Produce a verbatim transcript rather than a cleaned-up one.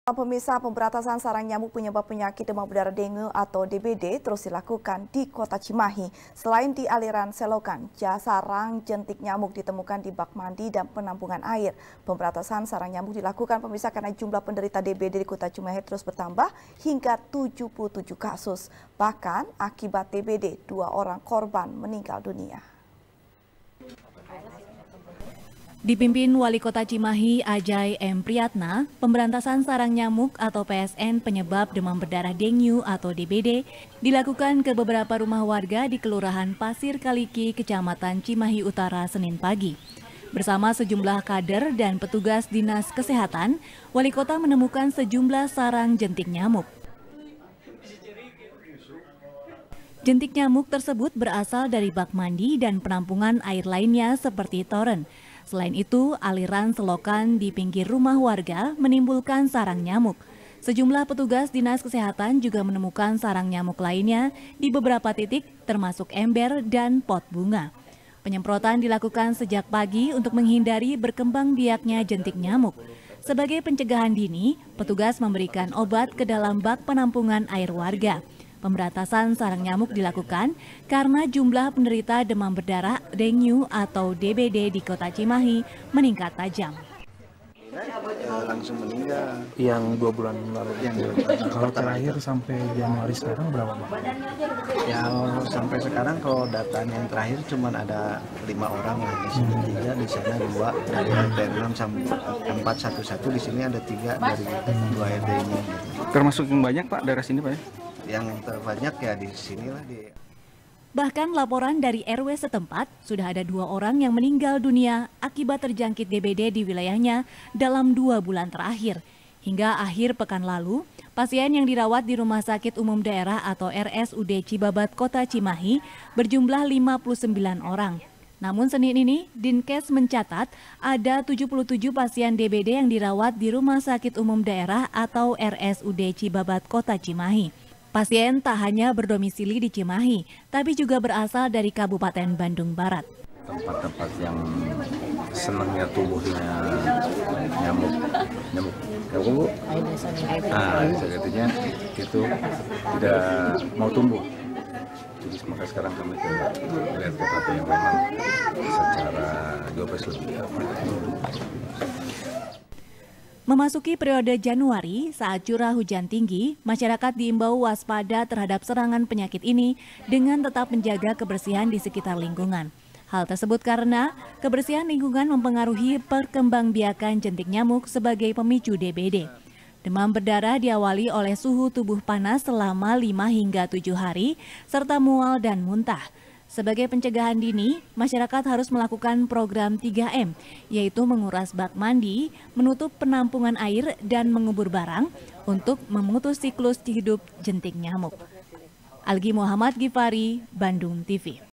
Pemirsa, pemberantasan sarang nyamuk penyebab penyakit demam berdarah dengue atau D B D terus dilakukan di Kota Cimahi. Selain di aliran selokan, sarang jentik nyamuk ditemukan di bak mandi dan penampungan air. Pemberantasan sarang nyamuk dilakukan pemirsa karena jumlah penderita D B D di Kota Cimahi terus bertambah hingga tujuh puluh tujuh kasus. Bahkan akibat D B D, dua orang korban meninggal dunia. Dipimpin Wali Kota Cimahi Ajay M. Priyatna, pemberantasan sarang nyamuk atau P S N penyebab demam berdarah dengue atau D B D dilakukan ke beberapa rumah warga di Kelurahan Pasir Kaliki, Kecamatan Cimahi Utara, Senin pagi. Bersama sejumlah kader dan petugas Dinas Kesehatan, Wali Kota menemukan sejumlah sarang jentik nyamuk. Jentik nyamuk tersebut berasal dari bak mandi dan penampungan air lainnya seperti toren. Selain itu, aliran selokan di pinggir rumah warga menimbulkan sarang nyamuk. Sejumlah petugas Dinas Kesehatan juga menemukan sarang nyamuk lainnya di beberapa titik termasuk ember dan pot bunga. Penyemprotan dilakukan sejak pagi untuk menghindari berkembang biaknya jentik nyamuk. Sebagai pencegahan dini, petugas memberikan obat ke dalam bak penampungan air warga. Pemberantasan sarang nyamuk dilakukan karena jumlah penderita demam berdarah dengue atau D B D di Kota Cimahi meningkat tajam. Langsung meninggal. Yang dua bulan lalu. Yang nah, kalau terakhir sampai Januari sekarang berapa, Pak? Ya sampai sekarang kalau datanya yang terakhir cuma ada lima orang lah, di sini tiga, di sana dua, dari R T enam sampai empat satu satu, di sini ada tiga dari dua R T ini. Termasuk yang banyak, Pak, daerah sini, Pak ya? Yang terbanyak ya di sinilah di. Bahkan laporan dari R W setempat sudah ada dua orang yang meninggal dunia akibat terjangkit D B D di wilayahnya dalam dua bulan terakhir. Hingga akhir pekan lalu, pasien yang dirawat di Rumah Sakit Umum Daerah atau R S U D Cibabat Kota Cimahi berjumlah lima puluh sembilan orang. Namun Senin ini, Dinkes mencatat ada tujuh puluh tujuh pasien D B D yang dirawat di Rumah Sakit Umum Daerah atau R S U D Cibabat Kota Cimahi. Pasien tak hanya berdomisili di Cimahi, tapi juga berasal dari Kabupaten Bandung Barat. Tempat-tempat yang senangnya tubuhnya nyamuk, nyamuk, nyamuk, ah, sebetulnya itu tidak mau tumbuh. Jadi semoga sekarang kami ke lihat tempat yang memang secara geografis lebih Memasuki periode Januari, saat curah hujan tinggi, masyarakat diimbau waspada terhadap serangan penyakit ini dengan tetap menjaga kebersihan di sekitar lingkungan. Hal tersebut karena kebersihan lingkungan mempengaruhi perkembangbiakan jentik nyamuk sebagai pemicu D B D. Demam berdarah diawali oleh suhu tubuh panas selama lima hingga tujuh hari, serta mual dan muntah. Sebagai pencegahan dini, masyarakat harus melakukan program tiga M, yaitu menguras bak mandi, menutup penampungan air, dan mengubur barang untuk memutus siklus hidup jentik nyamuk. Algi Muhammad Gifari, Bandung T V.